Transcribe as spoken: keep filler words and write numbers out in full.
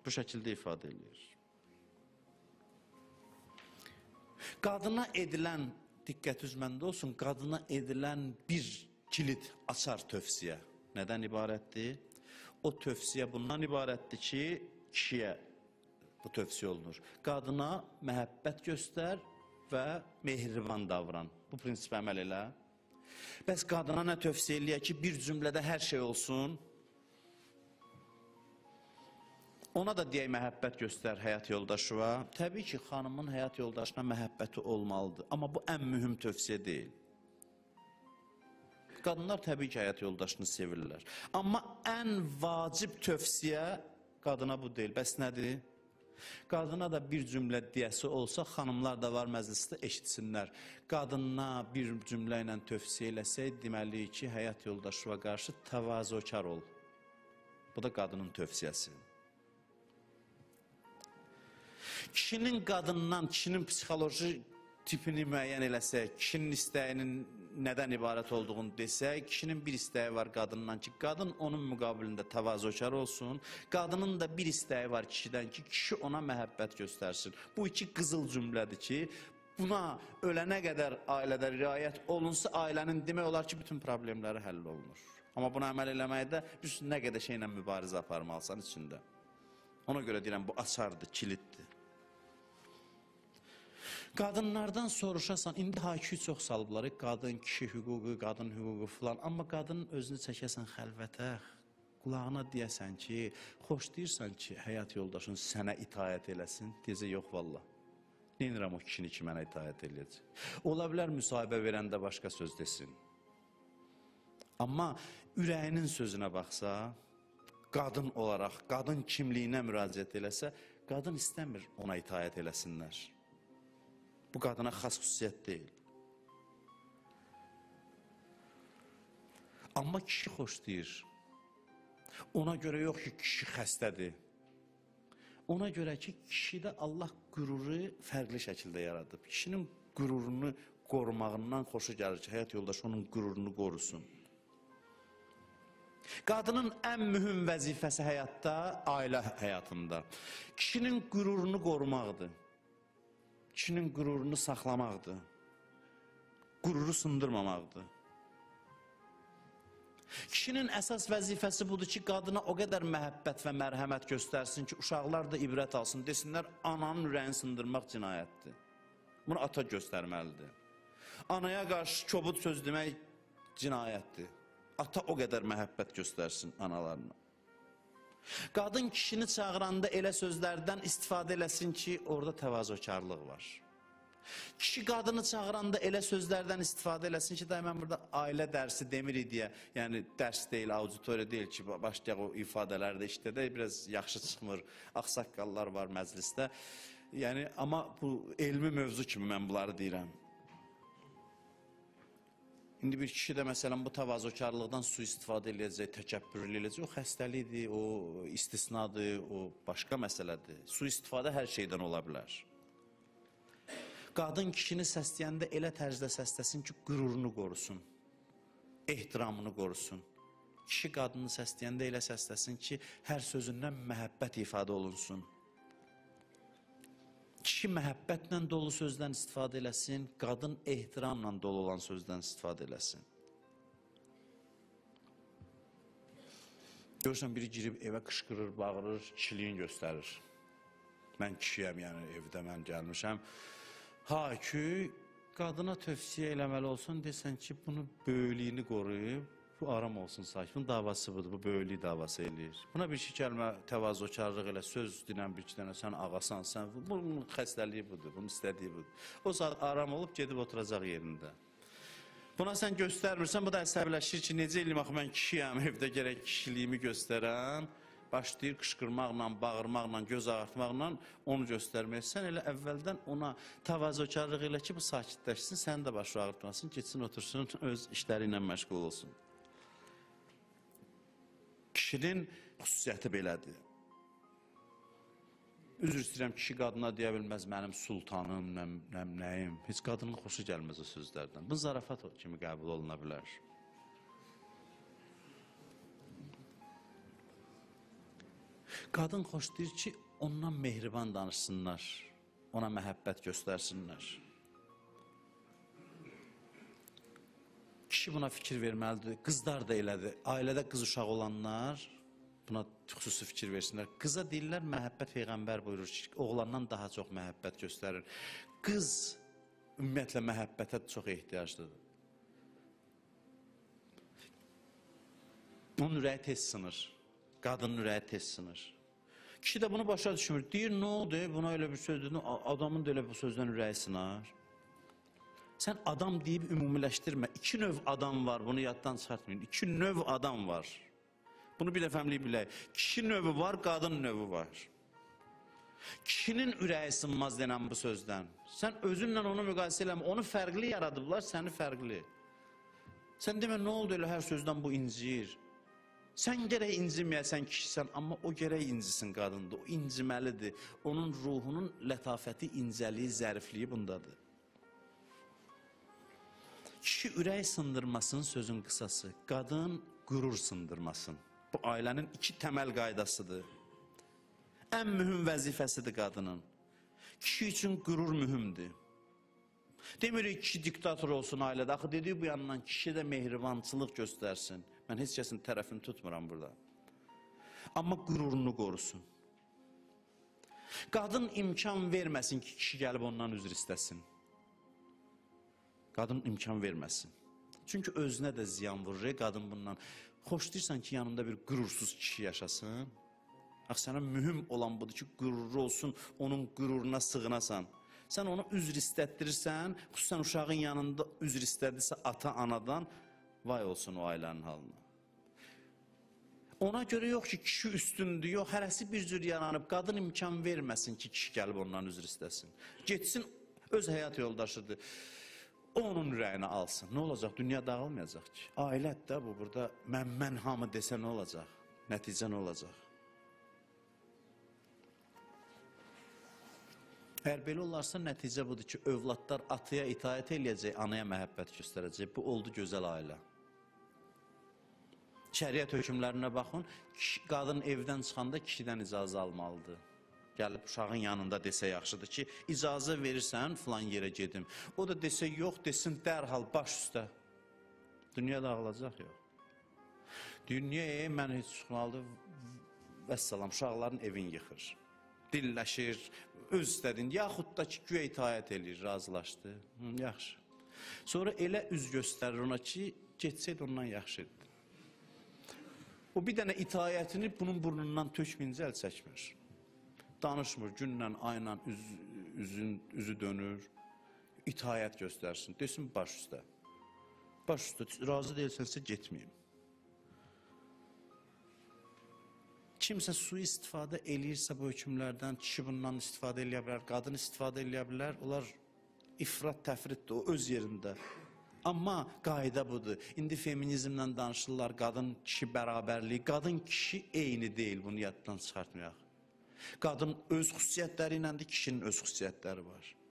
Bu şəkildə ifadə edir. Qadına edilən, diqqət üzməndə olsun, qadına edilən bir kilit, açar tövsiyə nədən ibarətdir? O tövsiyə bundan ibarətdir ki, kişiyə bu tövsiyə olunur. Qadına məhəbbət göstər və mehriban davran. Bu prinsipə əməl elə. Bəs qadına nə tövsiyə eləyək ki, bir cümlədə hər şey olsun? Ona da deyək məhəbbət göstər həyat yoldaşına. Təbii ki, xanımın həyat yoldaşına məhəbbəti olmalıdır. Amma bu ən mühüm tövsiyə deyil. Qadınlar təbii ki, həyat yoldaşını sevirlər. Amma ən vacib tövsiyə qadına bu deyil. Bəs nədir? Qadına da bir cümlə deyəsi olsa, xanımlar da var məclisdə eşitsinlər. Qadına bir cümlə ilə tövsiyə eləsək, deməli ki, həyat yoldaşına qarşı təvazökar ol. Bu da qadının tövsiyəsi. Kişinin qadından, kişinin psixoloji tipini müəyyən eləsək, kişinin istəyinin nədən ibarət olduğunu desək, kişinin bir istəyi var qadından ki, qadın onun müqabilində təvazökar olsun, qadının da bir istəyi var kişidən ki, kişi ona məhəbbət göstərsin. Bu iki qızıl cümlədir ki, buna ölənə qədər ailədə riayət olunsa, ailənin demək olar ki, bütün problemləri həll olunur. Amma buna əməl eləməkdə bir nə qədər şeylə mübarizə aparmalısan içində. Ona görə deyirəm, bu açardır, kilitdir. Qadınlardan soruşasan, indi hayküyü çox salıblar, qadın, kişi hüququ, qadın hüququ filan. Amma qadının özünü çəkəsən xəlvətə, qulağına deyəsən ki, xoş deyirsən ki, həyat yoldaşın sənə itaət eləsin, deyəcək, yox valla. Neynirəm o kişini ki, mənə itaət eləyəcək. Ola bilər müsahibə verəndə başqa söz desin. Amma ürəyinin sözünə baxsa, qadın olaraq, qadın kimliyinə müraciət eləsə, qadın istəmir ona itaət eləsinlər. Bu qadına xas xüsusiyyət deyil. Amma kişi xoş deyir. Ona görə yox ki, kişi xəstədir. Ona görə ki, kişidə Allah qüruru fərqli şəkildə yaradıb. Kişinin qürurunu qorumağından xoşu gəlir ki, həyat yoldaşı onun qürurunu qorusun. Qadının ən mühüm vəzifəsi həyatda, ailə həyatında. Kişinin qürurunu qorumaqdır. Kişinin qürurunu saxlamaqdır. Qüruru sındırmamaqdır. Kişinin əsas vəzifəsi budur ki, qadına o qədər məhəbbət və mərhəmət göstərsin ki, uşaqlar da ibrət alsın, desinlər, ananın ürəyini sındırmaq cinayətdir. Bunu ata göstərməlidir. Anaya qarşı kobud söz demək cinayətdir. Ata o qədər məhəbbət göstərsin analarına. Qadın kişini çağıranda elə sözlərdən istifadə eləsin ki, orada təvazökarlıq var. Kişi qadını çağıranda elə sözlərdən istifadə eləsin ki, daima burada ailə dərsi demirik deyə, yəni dərs deyil, auditoriya deyil ki, başlayaq o ifadələrdə işdə də biraz yaxşı çıxmır, ağsaqqallar var məclisdə. Yəni, amma bu elmi mövzu kimi mən bunları deyirəm. İndi bir kişi də məsələn bu təvazökarlıqdan sui-istifadə eləyəcək, təkəbbürlü eləyəcək, o xəstəlikdir, o istisnadır, o başqa məsələdir. Sui-istifadə hər şeydən ola bilər. Qadın kişini səsləyəndə elə tərzdə səsləsin ki, qürurunu qorusun, ehtiramını qorusun. Kişi qadını səsləyəndə elə səsləsin ki, hər sözündən məhəbbət ifadə olunsun. Kişi məhəbbətlə dolu sözdən istifadə eləsin, qadın ehtiramla dolu olan sözdən istifadə eləsin. Görürsən, biri girib evə qışqırır, bağırır, kişiliyin göstərir. Mən kişiyəm, yəni evdə mən gəlmişəm. Ha ki, qadına tövsiyə eləməli olsun, desən ki, bunu böyülüyünü qoruyub, bu aram olsun sakin, bunun davası budur, bu böyülük davası eləyir. Buna bir şey gəlmə, təvazökarlıq elə, söz dinən bir iki dənə, sən ağasan, sən, bunun xəstəliyi budur, bunun istədiyi budur. O saat aram olub, gedib oturacaq yerində. Buna sən göstərmirsən, bu da əsəbləşir ki, necə eləyim, axı, mən kişiyəm, evdə gərək kişiliyimi göstərən, başlayır qışqırmaqla, bağırmaqla, göz ağartmaqla onu göstərmək. Sən elə əvvəldən ona təvazökarlıq elə ki, bu sakitləşsin, sən də başı ağırtmasın, geçsin, otursun, öz işləri ilə məşğul olsun. Kişinin xüsusiyyəti belədir. Üzr istəyirəm, kişi qadına deyə bilməz, mənim sultanım, nəm nəyim. Heç qadının xoşu gəlməz o sözlərdən. Bu zarafat kimi qəbul oluna bilər. Qadın xoşlayır ki, ondan mehriban danışsınlar, ona məhəbbət göstərsinlər. Kişi buna fikir verməlidir, qızlar da elədir. Ailədə qız uşaq olanlar buna xüsusi fikir versinlər. Qıza deyirlər, məhəbbət Peyğəmbər buyurur ki, oğlandan daha çox məhəbbət göstərir. Qız ümumiyyətlə məhəbbətə çox ehtiyaclıdır. Bunun ürəyi tez sınır, qadının ürəyi tez sınır. Kişi də bunu başa düşmür. Deyir, nə oldu? Buna elə bir söz dedin, adamın da elə bu sözdən ürəyi sınar. Sən adam deyib ümumiləşdirmə. İki növ adam var, bunu yaddan çıxartmayın. İki növ adam var. Bunu bir dəfəmlik bilək. Kişi növü var, qadın növü var. Kişinin ürəyi sınmaz denən bu sözdən. Sən özünlə onu müqayisə eləmə. Onu fərqli yaradıblar, səni fərqli. Sən demə, nə oldu elə hər sözdən bu inciyir? Sən gərək inciməyəsən kişisən, amma o gərək incisin qadındır. O inciməlidir. Onun ruhunun lətafəti, incəliyi, zərifliyi bundadır. Kişi ürək sındırmasının sözün qısası, qadın qürur sındırmasın. Bu ailənin iki təməl qaydasıdır. Ən mühüm vəzifəsidir qadının. Kişi üçün qürur mühümdür. Demirik kişi diktator olsun ailədə. Axı dediyi bu yandan kişi də mehribançılıq göstərsin. Mən heç kəsin tərəfini tutmuram burada. Amma qürurunu qorusun. Qadın imkan verməsin ki, kişi gəlib ondan üzr istəsin. Qadın imkan verməsin. Çünki özünə də ziyan vurur. Qadın bundan xoşlayırsan ki, yanında bir qürursuz kişi yaşasın. Axı sənə mühüm olan budur ki, qürurlu olsun, onun qüruruna sığınasan. Sən onu üzr istətdirirsən, xüsusən uşağın yanında üzr istədirsə ata-anadan, vay olsun o ailənin halına. Ona görə yox ki, kişi üstündür, yox, hərəsi bir cür yaranıb, qadın imkan verməsin ki, kişi gəlib ondan üzr istəsin. Getsin, öz həyat yoldaşıdır. O onun ürəyini alsın. Nə olacaq? Dünya dağılmayacaq ki. Ailət də bu, burada mən, mən hamı desə nə olacaq? Nəticə nə olacaq? Əgər belə olarsa, nəticə budur ki, övladlar ataya itaət eləyəcək, anaya məhəbbət göstərəcək. Bu oldu gözəl ailə. Şəriət hökmlərinə baxın, qadın evdən çıxanda kişidən icazə almalıdır. Gəlib uşağın yanında desə yaxşıdır ki, icazə verirsən, filan yerə gedim. O da desə yox, desin dərhal baş üstə. Dünya dağılacaq yox. Dünyaya mən heç çıxmalıdır, vəssalam, uşaqların evin yıxır. Dilləşir, öz istədin, yaxud da ki, güya itaət edir, razılaşdı. Hı, yaxşı. Sonra elə üz göstərir ona ki, getsəydi ondan yaxşıdır. O bir dənə itaətini bunun burnundan tökməyincə əl çəkmir. Danışmır, günlə, ayla üz, üzün, üzü dönür, itaət göstərsin, desin baş üstə. Baş üstə, razı deyilsənsə getməyim. Kimsə su istifadə eləyirsə bu hökmlərdən, kişi bundan istifadə eləyə bilər, qadın istifadə eləyə bilər, onlar ifrat, təfritdir, o öz yerində. Amma qayda budur. İndi feminizmlə danışırlar, qadın-kişi bərabərliyi, qadın-kişi eyni deyil, bunu yaddan çıxartmayaq. Qadın öz xüsusiyyətləri iləndir, kişinin öz xüsusiyyətləri var.